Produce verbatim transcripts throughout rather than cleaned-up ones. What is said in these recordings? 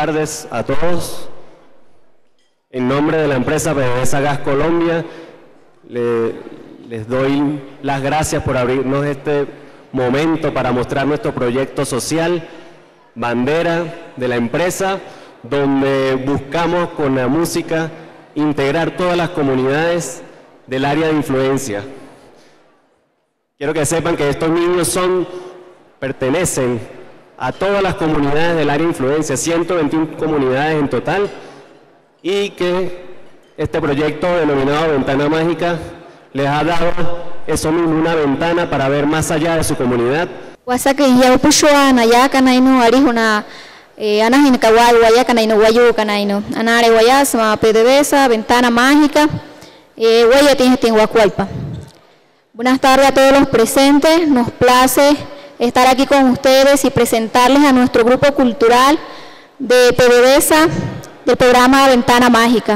tardes a todos. En nombre de la empresa PDVSA Gas Colombia, le, les doy las gracias por abrirnos este momento para mostrar nuestro proyecto social, bandera de la empresa, donde buscamos con la música integrar todas las comunidades del área de influencia. Quiero que sepan que estos niños son, pertenecen a todas las comunidades del área de influencia, ciento veintiuna comunidades en total, y que este proyecto denominado Ventana Mágica les ha dado eso mismo, una ventana para ver más allá de su comunidad. Wasaka ya upushoa na ya kanaino arihuna anahin kawai waya kanaino wayu kanaino anare wayas ma PDVSA Ventana Mágica waya tiene tinguacualpa. Buenas tardes a todos los presentes, nos place estar aquí con ustedes y presentarles a nuestro grupo cultural de PDVSA del programa Ventana Mágica.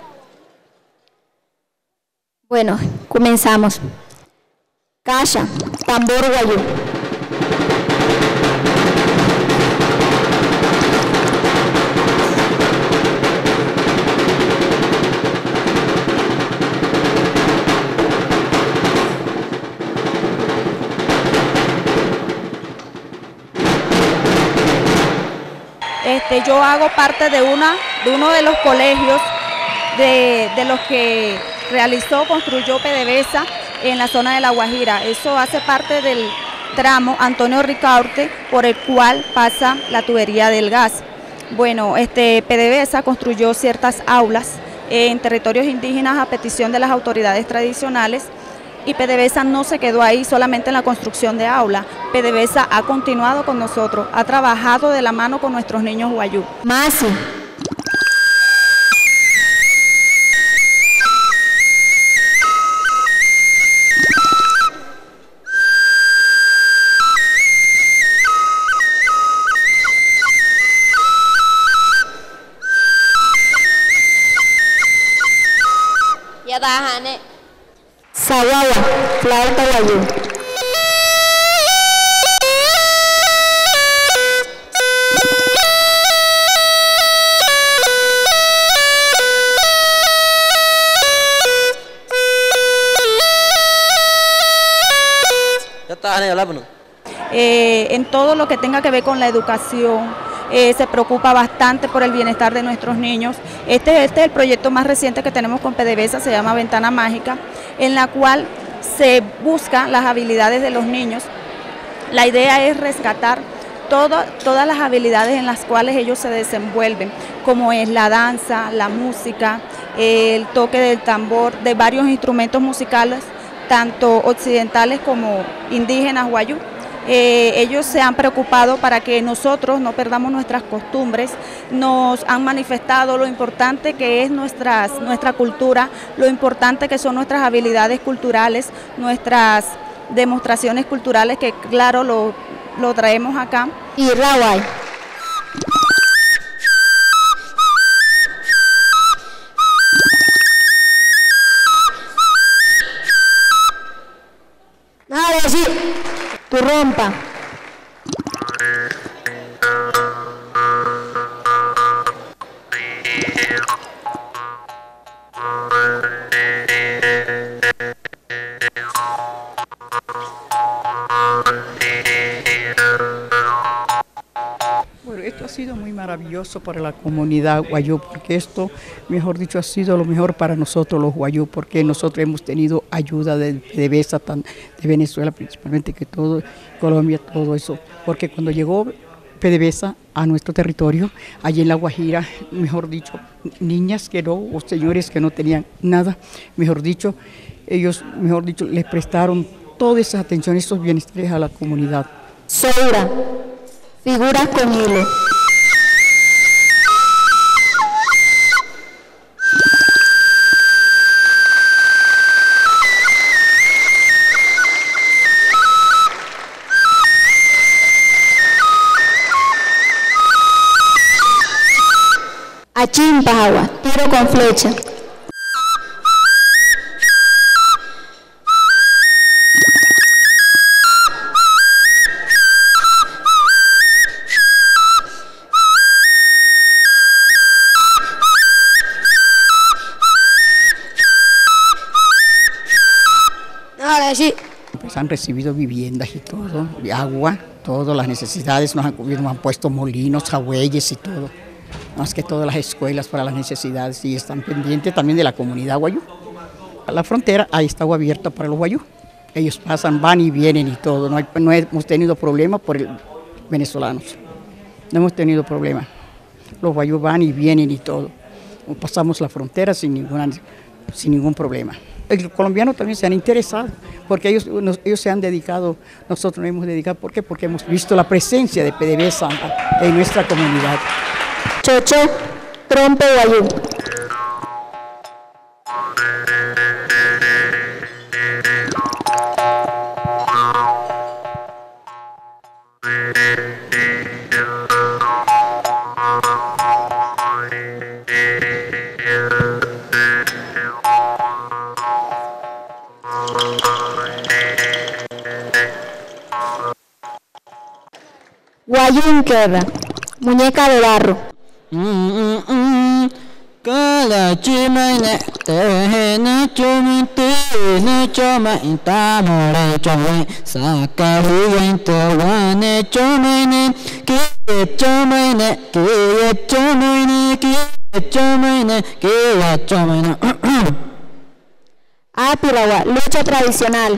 Bueno, comenzamos. Calla, tambor guayú. Este, yo hago parte de, una, de uno de los colegios de, de los que realizó, construyó PDVSA en la zona de La Guajira. Eso hace parte del tramo Antonio Ricaurte por el cual pasa la tubería del gas. Bueno, este, PDVSA construyó ciertas aulas en territorios indígenas a petición de las autoridades tradicionales, y PDVSA no se quedó ahí solamente en la construcción de aulas. PDVSA ha continuado con nosotros, ha trabajado de la mano con nuestros niños guayú. Masi. Ya dahane. Sawawa, flauta guayú. Eh, en todo lo que tenga que ver con la educación, eh, se preocupa bastante por el bienestar de nuestros niños. Este, este es el proyecto más reciente que tenemos con PDVSA, se llama Ventana Mágica, en la cual se buscan las habilidades de los niños. La idea es rescatar todo, todas las habilidades en las cuales ellos se desenvuelven, como es la danza, la música, el toque del tambor, de varios instrumentos musicales, tanto occidentales como indígenas guayú. Eh, ellos se han preocupado para que nosotros no perdamos nuestras costumbres, nos han manifestado lo importante que es nuestras, nuestra cultura, lo importante que son nuestras habilidades culturales, nuestras demostraciones culturales, que claro lo, lo traemos acá. Y Rawai. Nada, así. Tu rompa. Bueno, esto ha sido muy maravilloso para la comunidad guayú, porque esto, mejor dicho, ha sido lo mejor para nosotros los guayú, porque nosotros hemos tenido ayuda de PDVSA, de Venezuela principalmente, que todo, Colombia, todo eso, porque cuando llegó PDVSA a nuestro territorio, allí en La Guajira, mejor dicho, niñas que no, o señores que no tenían nada, mejor dicho, ellos, mejor dicho, les prestaron todas esas atenciones, esos bienestares a la comunidad. Soura, figuras con hilo. Achimpagua, tiro con flecha. han recibido viviendas y todo, y agua, todas las necesidades, nos han, nos han puesto molinos, jagüeyes y todo, más que todas las escuelas para las necesidades, y están pendientes también de la comunidad guayú. A la frontera, ahí está agua abierta para los guayú. Ellos pasan, van y vienen y todo, no, hay, no hemos tenido problemas por el venezolanos, no hemos tenido problemas. Los guayú van y vienen y todo, pasamos la frontera sin, ninguna, sin ningún problema. Los colombianos también se han interesado, porque ellos, nos, ellos se han dedicado, nosotros nos hemos dedicado, ¿por qué? Porque hemos visto la presencia de PDVSA en nuestra comunidad. Chocho, trompe guayú. Guayúnquera, muñeca de barro. Cala chimene te na chumite na choma intamore chome saca huyente wane chomene que chomene que chomene que chomene que chomene. Apiragua, lucha tradicional.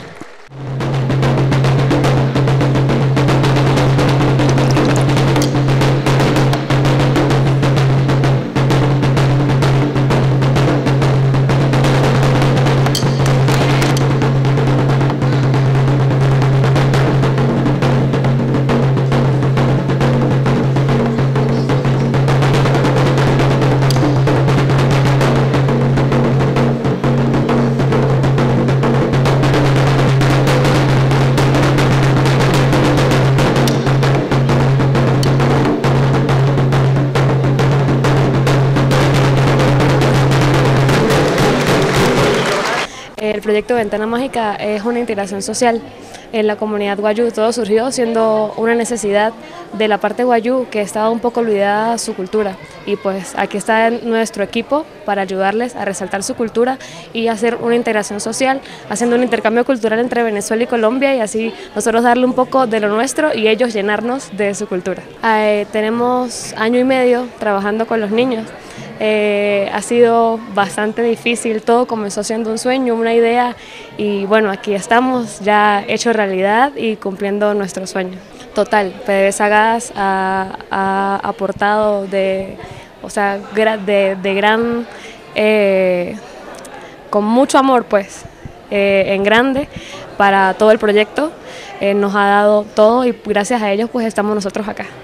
El proyecto Ventana Mágica es una integración social en la comunidad guayú. Todo surgió siendo una necesidad de la parte guayú que estaba un poco olvidada su cultura, y pues aquí está nuestro equipo para ayudarles a resaltar su cultura y hacer una integración social, haciendo un intercambio cultural entre Venezuela y Colombia, y así nosotros darle un poco de lo nuestro y ellos llenarnos de su cultura. Eh, tenemos año y medio trabajando con los niños. Eh, ha sido bastante difícil, todo comenzó siendo un sueño, una idea, y bueno, aquí estamos ya hecho realidad y cumpliendo nuestro sueño. Total, PDVSA Gas ha, ha aportado de, o sea, de, de gran, eh, con mucho amor pues, eh, en grande para todo el proyecto, eh, nos ha dado todo y gracias a ellos pues estamos nosotros acá.